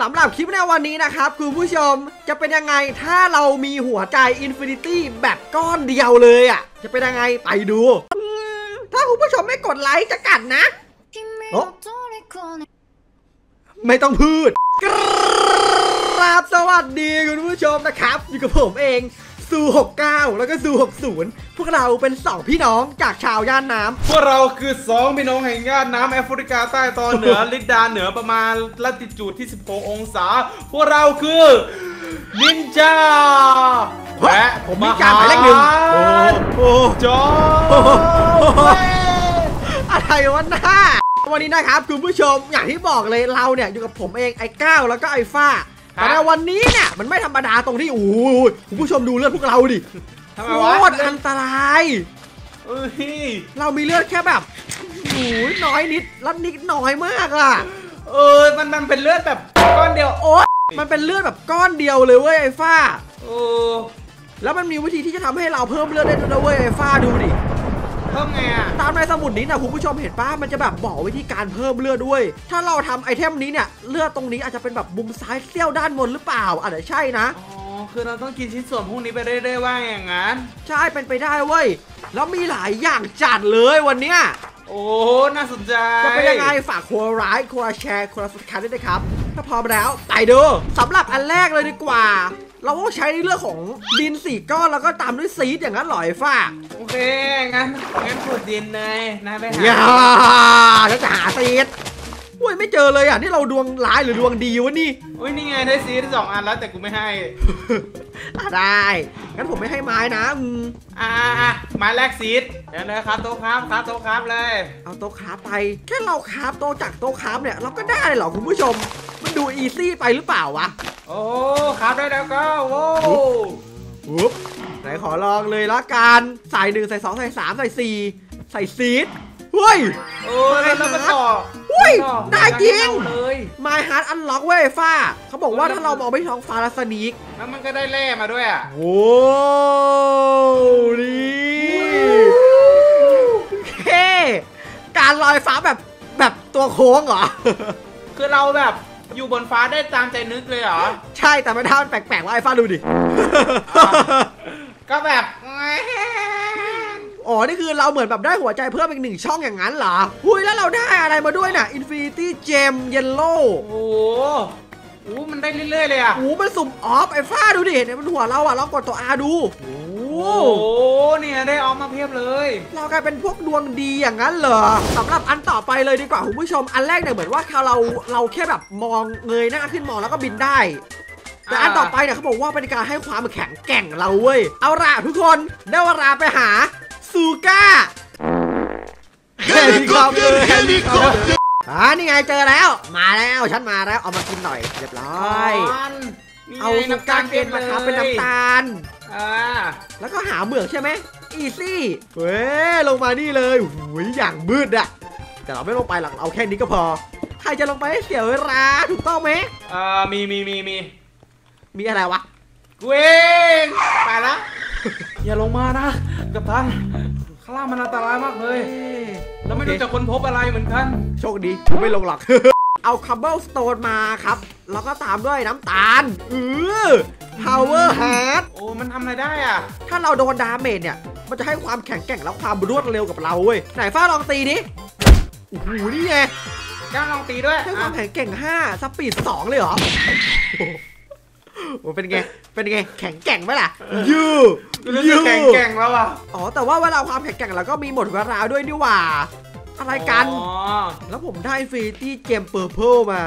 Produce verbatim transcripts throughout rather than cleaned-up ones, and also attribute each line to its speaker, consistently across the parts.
Speaker 1: สำหรับคลิปในวันนี้นะครับคุณผู้ชมจะเป็นยังไงถ้าเรามีหัวใจอินฟินิตี้แบบก้อนเดียวเลยอ่ะจะเป็นยังไงไปดูถ้าคุณผู้ชมไม่กดไลค์จะกัดนะโอ้ไม่ต้องพูดครับสวัสดีคุณผู้ชมนะครับอยู่กับผมเองซูหกเก้าแล้วก็ซูหกศูนย์พวกเราเป็นสองพี่น้องจากชาวย่านน้ำ
Speaker 2: พวกเราคือสองพี่น้องแห่งย่านน้ำแอฟริกาใต้ตอนเหนือ ลิกดาเหนือประมาณลัติจูดที่สิบหกองศาพวกเราคือนินจาและ
Speaker 1: ผมมีการหมายเลขหนึ่งโอ้โห
Speaker 2: จอ
Speaker 1: อะไรวะน้าวันนี้นะครับคุณผู้ชมอย่างที่บอกเลยเราเนี่ยอยู่กับผมเองไอ้ก้าวแล้วก็ไอ้ฟ้าแต่ในวันนี้เนี่ยมันไม่ธรรมดาตรงที่โอ้โหคุณผู้ชมดูเลือดพวกเราดิโคตรอันตราย
Speaker 2: เอ้ย
Speaker 1: เรามีเลือดแค่แบบโอ้ยน้อยนิดแล้วนิดน้อยมากอ่ะ
Speaker 2: เออมันมันเป็นเลือดแบบก้อนเดียว
Speaker 1: โอ๊ยมันเป็นเลือดแบบก้อนเดียวเลยเว้ยไอ้ฟ้า
Speaker 2: โอ้
Speaker 1: แล้วมันมีวิธีที่จะทำให้เราเพิ่มเลือดได้ด้วยเว้ยไอ้ฟ้าดูดิ
Speaker 2: เพิ่มไงอ่ะ
Speaker 1: ตามในสมุดนี้นะคุณผู้ชมเห็นป่ะมันจะแบบบอกวิธีการเพิ่มเลือดด้วยถ้าเราทำไอเทมนี้เนี่ยเลือดตรงนี้อาจจะเป็นแบบมุมซ้ายเสี้ยวด้านบนหรือเปล่าอาจจะใช่นะ
Speaker 2: อ๋อคือเราต้องกินชิ้นส่วนพวกนี้ไปเรื่อยๆว่าอย่างนั้น
Speaker 1: ใช่เป็นไปได้เว้ยแล้วมีหลายอย่างจัดเลยวันเนี้ย
Speaker 2: โอ้น่าสนใจ
Speaker 1: จะเป็นยังไงฝากคนไลค์คนแชร์คนสับสไครบ์ด้วยนะครับถ้าพร้อมแล้วไปดูสำหรับอันแรกเลยดีกว่าเราต้องใช้ในเรื่องของดินสี่ก้อนแล้วก็ตามด้วยซีดอย่างนั้นหรอไอ้ฟ้า
Speaker 2: โอเคงั้นงั้นขุดดินเลยนะไปหา
Speaker 1: อย่าฉันจะหาซีดอุ้ยไม่เจอเลยอ่ะนี่เราดวงร้ายหรือดวงดีวะนี่
Speaker 2: อุ้ยนี่ไงได้ซีดสองอันแล้วแต่กูไม่ให้
Speaker 1: ได้งั้นผมไม่ให้ไม้นะอืม
Speaker 2: อ่าไม้แรกซีดเดี๋ยวเลยครับโต๊ะครับครับโต๊ะครับเลย
Speaker 1: เอาโต๊ะครับไปแค่เราครับโต๊ะจากโต๊ะครับเนี่ยเราก็ได้เลยเหรอคุณผู้ชมมันดูอีซี่ไปหรือเปล่าวะ
Speaker 2: โอ้ครับได้แล้วก็โว้
Speaker 1: ปุ๊บไหนขอลองเลยละกันใส่หนึ่งใส่สองใส่สามใส่สี่ใส่ซีดเฮ้ย
Speaker 2: โอ้ยแล้วมันต่อ
Speaker 1: เฮ้ยได้จริงเลย My Heart Unlock เว้ยฟ้าเขาบอกว่าถ้าเรามองไปท้องฟ้าแล้วสนีก
Speaker 2: แล้วมันก็ได้แร่มาด้วยอ่ะ
Speaker 1: โอ้นี่เฮ้การลอยฟ้าแบบแบบตัวโค้งเหรอ
Speaker 2: คือเราแบบอยู่บนฟ้าได้ตามใจนึกเลยเหรอ
Speaker 1: ใช่แต่ไม่ท่ามันแปลกๆว่าไอ้ฟ้าดูดิ
Speaker 2: ก็แบบ
Speaker 1: อ๋อนี่คือเราเหมือนแบบได้หัวใจเพิ่มอีกหนึ่งช่องอย่างนั้นเหรอหุ้ยแล้วเราได้อะไรมาด้วยน่ะ Infinity Gem Yellow
Speaker 2: โอ้โหมันได้เรื่อยๆเลยอ่ะ
Speaker 1: โอ้มันสุ่มออฟไอ้ฟ้าดูดิเนี่ยมันหัวเราอ่ะลองกดตัว R ดูโอ้
Speaker 2: เนี่ยได้ออฟมาเพียบเลย
Speaker 1: เรากลายเป็นพวกดวงดีอย่างนั้นเหรอสำหรับอันต่อไปเลยดีกว่าคุณผู้ชมอันแรกเนี่ยเหมือนว่าเราเราแค่แบบมองเงยหน้าขึ้นมองแล้วก็บินได้แต่อันต่อไปเนี่ยเขาบอกว่าเป็นการให้ความแข็งแกร่งเราเว้ยเอาล่ะทุกคนได้เวลาไปหาซูก้าเฮลิคอปเตอร์เฮลิคอปเตอร์อ่านี่ไงเจอแล้วมาแล้วฉันมาแล้วเอามากินหน่อยเรียบร้อยเอาซูก้าเกนมาครับเป็นน้ำตาลอ่าแล้วก็หาเหมืองใช่ไหมอีซี่เว้ยลงมานี่เลยโอ้ยอย่างมืดอะแต่เราไม่ลงไปหรอกเอาแค่นี้ก็พอใครจะลงไปให้เสียเวลาถูกต้องไหม
Speaker 2: อ่ามีมีมีมี
Speaker 1: มีอะไรวะ
Speaker 2: กูเองไปละอย่าลงมานะกับท่านข้างล่างมันอันตรายมากเลยเราไม่รู้จะค้นพบอะไรเหมือนกัน
Speaker 1: โชคดีกูไม่ลงหรอกเอาคับเบิลสโตนมาครับแล้วก็ตามด้วยน้ำตาลเออ power heart
Speaker 2: โอ้มันทำอะไรได้อ่ะ
Speaker 1: ถ้าเราโดนดาเมจเนี่ยมันจะให้ความแข็งแกร่งและความรวดเร็วกับเราเว้ยไหนฟ้าลองตีดิโอ้โหนี่ไง
Speaker 2: ก้าวลองตีด้วย
Speaker 1: ให้ความแข็งแกร่งห้าสปีดสองเลยเหรอโอ้เป็นไงเป็นไงแข็งแกร่งไหมล่ะยู
Speaker 2: ยูแข็งแกร่งแล้วอ่ะ
Speaker 1: อ๋อแต่ว่าเวลาความแข็งแกร่งเราก็มีหมดเวลาด้วยนี่หว่าอะไรกันแล้วผมได้ฟรีที่เกมเปอร์เพลมา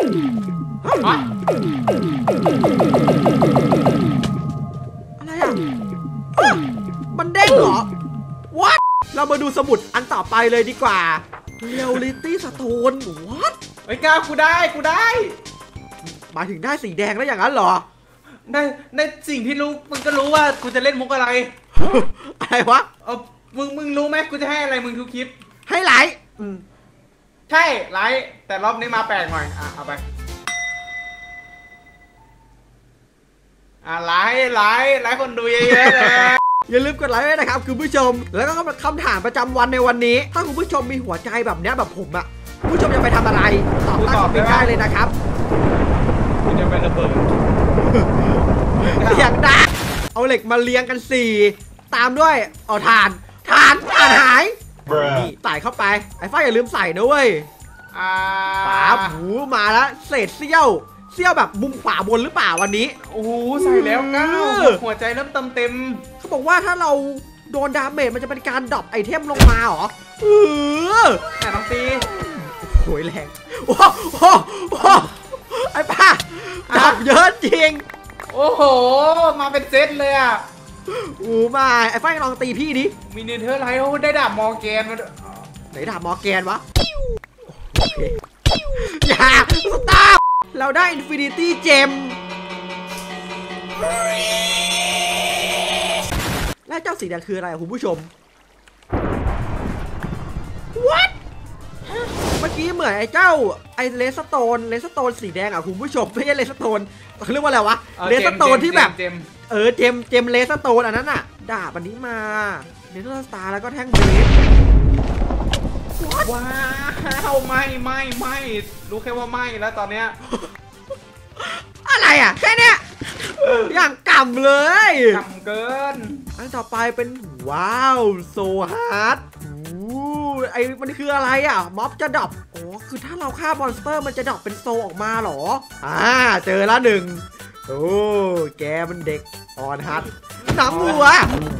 Speaker 1: อะไรอ่ะมันเด้งเหรอ What เรามาดูสมุดอันต่อไปเลยดีกว่า Reality Stone What
Speaker 2: ไอ้ก้าวกูได้กูได้
Speaker 1: หมายถึงได้สีแดงแล้วอย่างนั้นเหรอ
Speaker 2: ได้ได้สิ่งที่รู้มึงก็รู้ว่ากูจะเล่นมุกอะไร
Speaker 1: อะไรวะ
Speaker 2: เออมึงมึงรู้ไหมกูจะให้อะไรมึงทุกคลิป
Speaker 1: ให้ไลค์
Speaker 2: ใช่ไลค์แต่รอบนี้มาแปลกหน่อยอ่ะเอาไปอ่ะไลค์ไลค์ไลค์คนดูเยอะๆเลย
Speaker 1: อย่าลืมกดไลค์ด้วยนะครับคุณผู้ชมแล้วก็คำถามประจำวันในวันนี้ถ้าคุณผู้ชมมีหัวใจแบบนี้แบบผมอะคุณผู้ชมจะไปทำอะไรตอบใต้คอมเมนต์ได้เลยนะครับ
Speaker 2: เบิด
Speaker 1: เสียงดังเอาเหล็กมาเลี้ยงกันสี่ตามด้วยเอาถ่านถ่านถ่านหายนี่ใส่เข้าไปไอ้ฝ้ายอย่าลืมใส่นะเว้ย
Speaker 2: อ่า
Speaker 1: ป๋าหูมาแล้วเศษเสี้ยวเสี้ยวแบบมุมขวาบนหรือเปล่าวันนี้
Speaker 2: โอ้โหใส่แล้วก้าวหัวใจเริ่มเต็มเต็ม
Speaker 1: เขาบอกว่าถ้าเราโดนดาเมจมันจะเป็นการดรอปไอเทมลงมาเหรอเออ
Speaker 2: แต่น้องตี
Speaker 1: โหยแรงโอ้โหโอ้โหไอ้ป้าดรอปเยอะจริง
Speaker 2: โอ้โหมาเป็นเซตเลยอ่ะ
Speaker 1: อู้มาไอ้ฝ้ายลองตีพี่ดิ
Speaker 2: มีเนเธอร์ไลท์โอ้ได้ดาบมอร์แกนมาด้วย
Speaker 1: ไหนดาบมอร์แกนวะโอเคอย่าสตาร์เราได้อินฟินิตี้เจมแล้วเจ้าสีแดงคืออะไรคุณผู้ชม What เมื่อกี้เหมือนไอ้เจ้าไอ้เลสโตนเลสโตนสีแดงอ่ะคุณผู้ชมไม่ใช่เลสโตนเขาเรียกว่าอะไรวะเลสโตนที่แบบเออเจมเจมเลสโตนอันนั้นอ่ะดาบอันนี้มาเนเธอร์สตาร์แล้วก็แท่งเบรด
Speaker 2: ว้าวไม่ไม่ไม่รู้แค่ว่าไม่แล้วตอนเนี้ย
Speaker 1: อะไรอ่ะแค่เนี้ยอย่างก่ำเลย
Speaker 2: ทำเกิน
Speaker 1: อันต่อไปเป็นว้าวโซฮาร์ดไอ้มันคืออะไรอ่ะม็อบจะดรอปอ๋อคือถ้าเราฆ่ามอนสเตอร์มันจะดรอปเป็นโซออกมาเหรออ่าเจอละหนึ่งโอ้แกมันเด็กอ่อนฮัทหนังหัว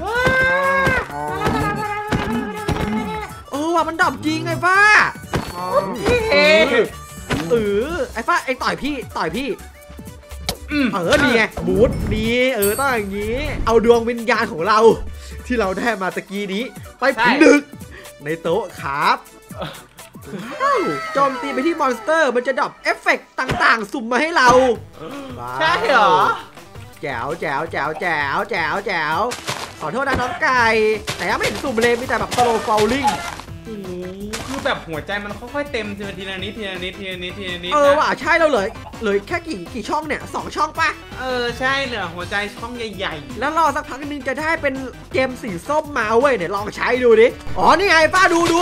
Speaker 1: เออว่ะมันดรอปจริงไอ้ฟ้าเออเออไอ้ฟ้าไอ้ต่อยพี่ต่อยพี่เออดีไงบูทดีเออต้องอย่างนี้เอาดวงวิญญาณของเราที่เราได้มาตะกี้นี้ไปผนึกในโต๊ะครับโจมตีไปที่มอนสเตอร์มันจะดรอปเอฟเฟกต์ต่างๆสุ่มมาให้เรา
Speaker 2: ใช่เหรอ
Speaker 1: แจ๋วแจ๋วแจ๋วแจ๋วแจ๋วแจ๋วขอโทษนะน้องไก่แต่ยังไม่เห็นสุ่มเลยมีแต่แบบสโลว์ฟอลลิ่ง
Speaker 2: โอ้คือแบบหัวใจมันค่อยๆเต็มทีละนิดทีละนิดทีละนิดทีละนิด
Speaker 1: เออว่ะใช่เราเลยเลยแค่กี่กี่ช่องเนี่ยสองช่องปะ
Speaker 2: เออใช่เหลือหัวใจช่องใหญ่
Speaker 1: ๆแล้วรอสักพักนึงจะได้เป็นเกมสีส้มมาเว้ยเดี๋ยวลองใช้ดูดิอ๋อนี่ไงป้าดูดู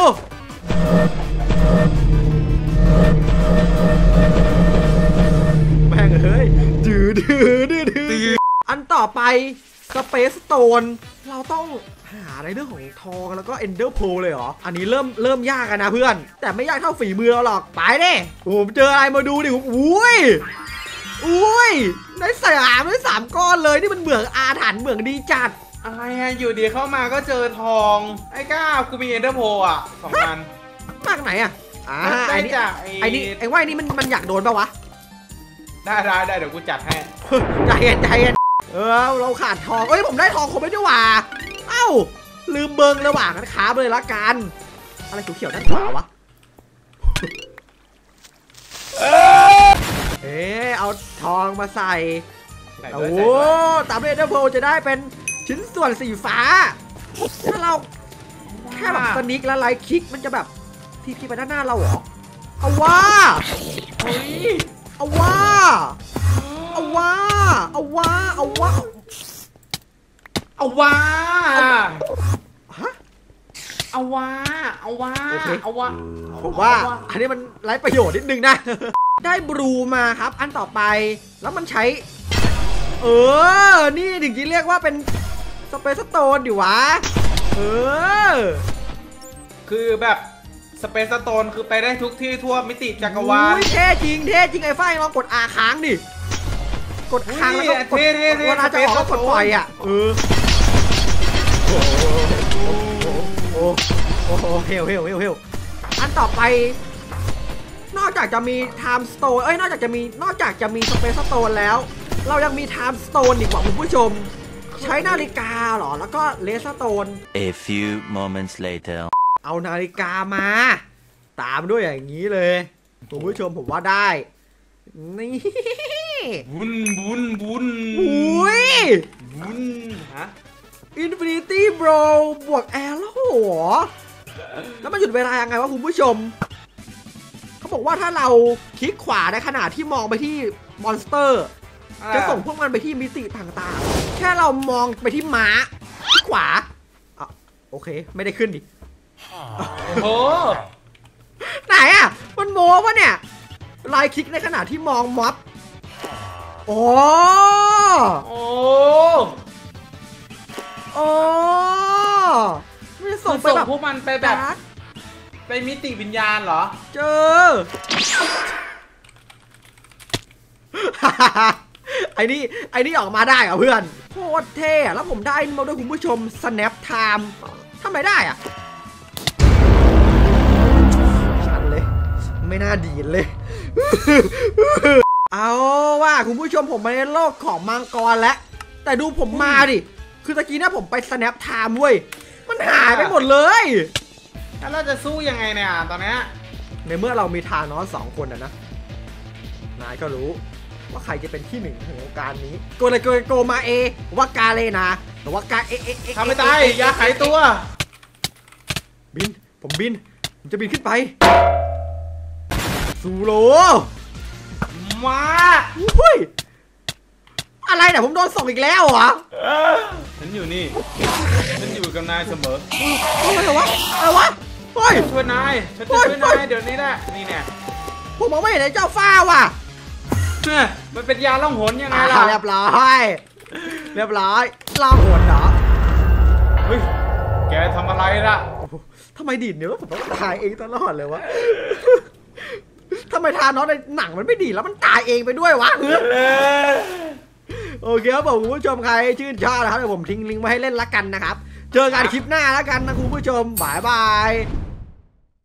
Speaker 1: แม่งเฮ้ยดื้อดื้อดื้อดื้ออันต่อไปสเปซสโตนเราต้องหาในเรื่องของทองแล้วก็เอนเดอร์โพเลยเหรออันนี้เริ่มเริ่มยากกันนะเพื่อนแต่ไม่ยากเท่าฝีมือเราหรอกไปเด้ผมเจออะไรมาดูดิอุ้ยอุ้ยได้สามได้สามก้อนเลยนี่มันเหมืองอาถรรพ์เหมืองดีจัด
Speaker 2: อะไรอะอยู่ดีเข้ามาก็เจอทองไอ้ก้ากูมีเอนเดอร์โพอ่ะสองอัน
Speaker 1: มากไหนอ่ะอ่าไอ้นี่ไอ้นี่ไอ้ว่าไอ้นี่มันมันอยากโดนปะวะ
Speaker 2: ได้ได้ได้เดี๋ยวกูจัดให้
Speaker 1: ใจเย็นใจเย็นเออเราขาดทองเอ้ยผมได้ทองครบไม่ได้ว่าเอ้าลืมเบิงระหว่างกันค้าเลยละกันอะไรเขียวๆด้านขวาวะเออเอาทองมาใส่โอ้ตามด้วยเดอร์โพจะได้เป็นชิ้นส่วนสีฟ้าถ้าเราแค่แบบสนิกแล้วไลท์คลิกมันจะแบบทีพีไปด้านหน้าเราเหรอเอาว่าเฮ้ยเอาว่าเอาว่าเอาว่าเอาว่า
Speaker 2: เอาว่า
Speaker 1: ฮะ
Speaker 2: เอาว่าเอาว่าเอาว่า
Speaker 1: ผมว่าอันนี้มันไร้ประโยชน์นิดนึงนะได้บลูมาครับอันต่อไปแล้วมันใช้เออนี่ถึงจะเรียกว่าเป็นสเปซสโตนดิวะเออ
Speaker 2: คือแบบสเปซสโตนคือไปได้ทุกที่ทั่วมิติจักรวาล
Speaker 1: เท่จริงเท่จริงไอ้ฝ้ายลองกดอาค้างดิกดค้างแล้วก็กดเวลาจะออกก็กดปล่อยอ่ะเออโอ้โหโอ้โหเฮลเฮลเฮลเฮลอันต่อไปนอกจากจะมีไทม์สโตนเอ้ยนอกจากจะมีนอกจากจะมีสเปซสโตนแล้วเรายังมีไทม์สโตนอีกว่าคุณผู้ชมใช้นาฬิกาหรอแล้วก็เลสโตน
Speaker 3: A few moments later
Speaker 1: เอานาฬิกามาตามด้วยอย่างนี้เลยคุณผู้ชมผมว่าได้นี่
Speaker 2: บุญบุญบุญ
Speaker 1: อุ้ย
Speaker 2: บุญฮะ
Speaker 1: Infinity Bro บวกแอร์แล้วเหรอแล้วมันหยุดเวลายังไงวะคุณผู้ชมเขาบอกว่าถ้าเราคลิกขวาในขณะที่มองไปที่มอนสเตอร์จะส่งพวกมันไปที่มิติต่างๆแค่เรามองไปที่ม้าที่ขวาอ่ะโอเคไม่ได้ขึ้นดิ
Speaker 2: โอ้
Speaker 1: ไหนอ่ะมันโม้ปะเนี่ยไลน์คลิกในขณะที่มองม็อบโอ้
Speaker 2: โอ้
Speaker 1: โอ้ไม่ได้ส่
Speaker 2: ส่
Speaker 1: ง
Speaker 2: ง
Speaker 1: ไปแบบ
Speaker 2: พวกมันไปแบบ ไปมิติวิญญาณเหรอ
Speaker 1: เจอ ไอ้นี่ไอ้นี่ออกมาได้เหรอเพื่อนโคตรเท่อะแล้วผมได้มาด้วยคุณผู้ชม snap time ทำไมได้อะชันเลย ไม่น่าดีเลย เอาว่าคุณผู้ชมผมมาในโลกของมังกรแล้ว แต่ดูผมมาดิ คือตะกี้เนี่ยผมไป snap time เว้ย มันหายไปหมดเลย
Speaker 2: แล้วเราจะสู้ยังไงเนี่ยตอนเนี้ย
Speaker 1: ในเมื่อเรามีทานอสสองคนนะนะ นายก็รู้ว่าใครจะเป็นที่หนึ่งของวงการนี้ โกเลยโกโกมาเอว่ากาเลนะหรือว่ากาเอเอเอ
Speaker 2: ทำไม่ตายอย่าไขตัว
Speaker 1: บิน ผมบิน ผมจะบินขึ้นไป สูโร
Speaker 2: มา
Speaker 1: อุ้ย อะไรเนี่ยผมโดนส่งอีกแล้วเหรอ
Speaker 2: ฉันอยู่นี่ ฉันอยู่กับนายเสมอ
Speaker 1: อะไรวะ อะไรวะ เฮ้ย
Speaker 2: ช่วยนาย ฉันจะช่วยนายเดี๋ยวนี้แหละ นี่เนี่ย
Speaker 1: ผมมองไม่เห็นไอ้เจ้าฟ้าว่ะ
Speaker 2: เนี่ยมันเป็นยาล่องหนยังไง
Speaker 1: อ่า
Speaker 2: ล่ะ
Speaker 1: เรียบร้อย เรียบร้อยล่องหนเหรอ
Speaker 2: เฮ้ย แกทำอะไรล่ะ
Speaker 1: ทำไมดีดเนี่ยแล้วผมต้องตายเองตลอดเลยวะ ทำไมทานอสในหนังมันไม่ดีแล้วมันตายเองไปด้วยวะ โอเคครับผมคุณผู้ชมใครชื่นชอบนะครับเดี๋ยวผมทิ้งลิงก์ไว้ให้เล่นละกันนะครับ เจอกันคลิปหน้าละกันนะคุณผู้ชมบายบาย